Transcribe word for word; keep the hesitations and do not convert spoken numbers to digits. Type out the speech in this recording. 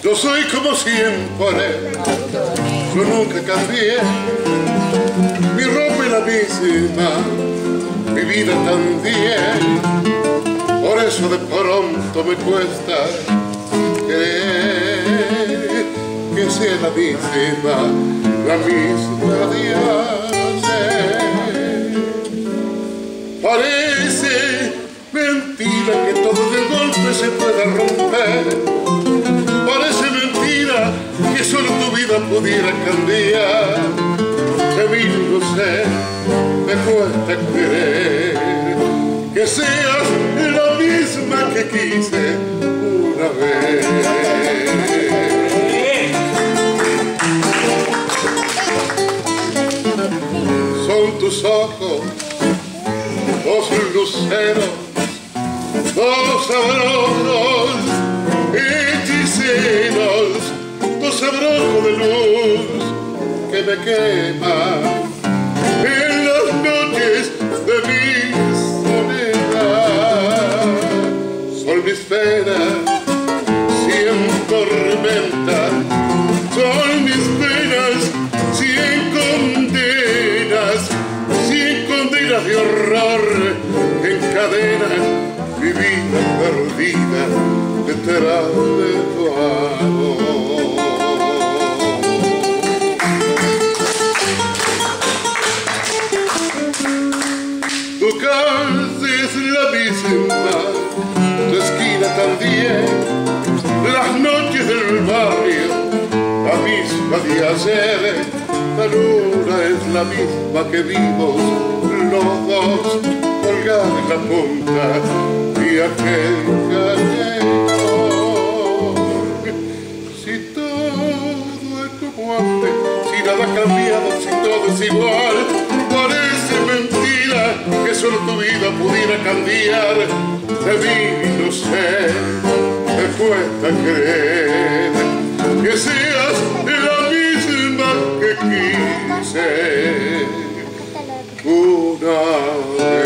Yo soy como siempre, yo nunca cambié. Mi ropa es la misma, mi vida también. Por eso de pronto me cuesta creer que sea la misma, la misma de ayer. Parece mentira que todo de golpe se pueda romper. Parece mentira que solo tu vida pudiera cambiar. De mí no sé, me cuesta creer que seas la misma que quise una vez. Son tus ojos, dos luceros, dos sabrosos hechiceros, dos abrojos de luz que me queman en las noches de mi soledad. Son mis penas, cien tormentas, son mis penas, cien condenas, cien condenas de horror que encadenan mi vida perdida detrás de tu amor. Tu calle es la misma, tu esquina también, las noches del barrio, la misma de ayer. La luna es la misma que vimos los dos, colgada en la punta y aquel callejón. Si todo es como antes, si nada ha cambiado, si todo es igual, parece mentira que solo tu vida pudiera cambiar. De mí no sé, me cuesta creer que seas la misma que quise una vez.